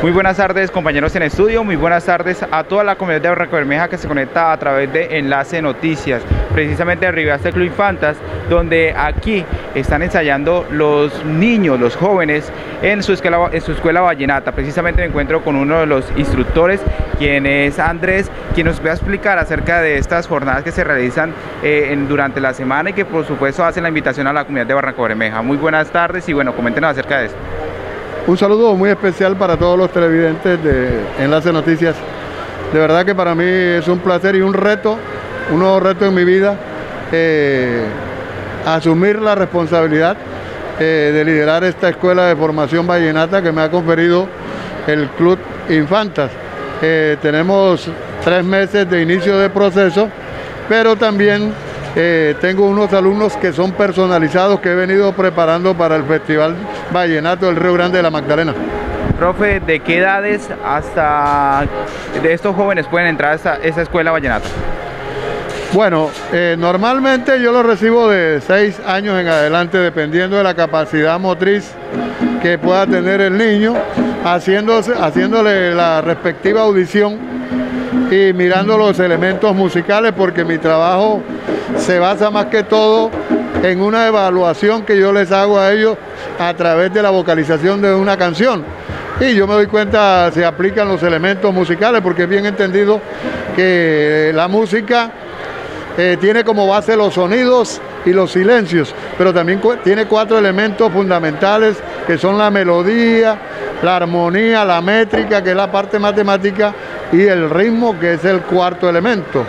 Muy buenas tardes, compañeros en estudio, muy buenas tardes a toda la comunidad de Barranca Bermeja que se conecta a través de Enlace Noticias, precisamente arriba de Club Infantas, donde aquí están ensayando los niños, los jóvenes en su escuela vallenata. Precisamente me encuentro con uno de los instructores, quien es Andrés, quien nos va a explicar acerca de estas jornadas que se realizan durante la semana y que por supuesto hacen la invitación a la comunidad de Barranca Bermeja. Muy buenas tardes y bueno, coméntenos acerca de esto. Un saludo muy especial para todos los televidentes de Enlace Noticias. De verdad que para mí es un placer y un reto, un nuevo reto en mi vida, asumir la responsabilidad de liderar esta escuela de formación vallenata que me ha conferido el Club Infantas. Tenemos 3 meses de inicio de proceso, pero también tengo unos alumnos que son personalizados que he venido preparando para el Festival Vallenato del Río Grande de la Magdalena. Profe, ¿de qué edades hasta de estos jóvenes pueden entrar a esa escuela vallenata? Bueno, normalmente yo los recibo de 6 años en adelante, dependiendo de la capacidad motriz que pueda tener el niño, haciéndole la respectiva audición y mirando los elementos musicales, porque mi trabajo se basa más que todo en una evaluación que yo les hago a ellos a través de la vocalización de una canción. Y yo me doy cuenta si aplican los elementos musicales, porque es bien entendido que la música tiene como base los sonidos y los silencios, pero también tiene 4 elementos fundamentales que son la melodía, la armonía, la métrica, que es la parte matemática, y el ritmo, que es el 4º elemento.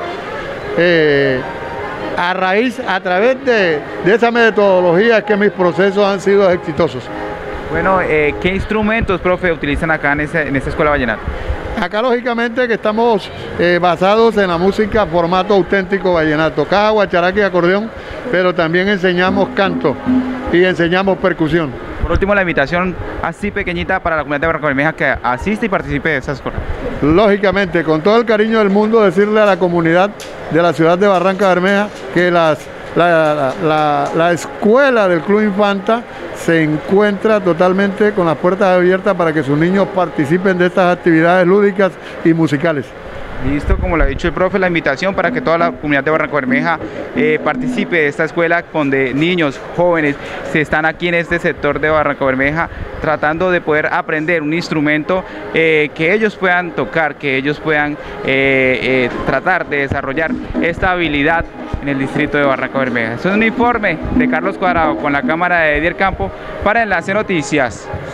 A través de esa metodología es que mis procesos han sido exitosos. Bueno, ¿qué instrumentos, profe, utilizan acá en esta escuela vallenata? Acá lógicamente que estamos basados en la música formato auténtico vallenato, caja, guacharaca y acordeón, pero también enseñamos canto y enseñamos percusión. Por último, la invitación así pequeñita para la comunidad de Barranca Bermeja que asiste y participe de esas jornadas. Lógicamente, con todo el cariño del mundo, decirle a la comunidad de la ciudad de Barranca Bermeja que la escuela del Club Infanta se encuentra totalmente con las puertas abiertas para que sus niños participen de estas actividades lúdicas y musicales. Listo, como lo ha dicho el profe, la invitación para que toda la comunidad de Barranca Bermeja participe de esta escuela donde niños, jóvenes, se están aquí en este sector de Barranca Bermeja tratando de poder aprender un instrumento que ellos puedan tocar, que ellos puedan tratar de desarrollar esta habilidad en el distrito de Barranca Bermeja. Este es un informe de Carlos Cuadrado con la cámara de Edier Campo para Enlace Noticias.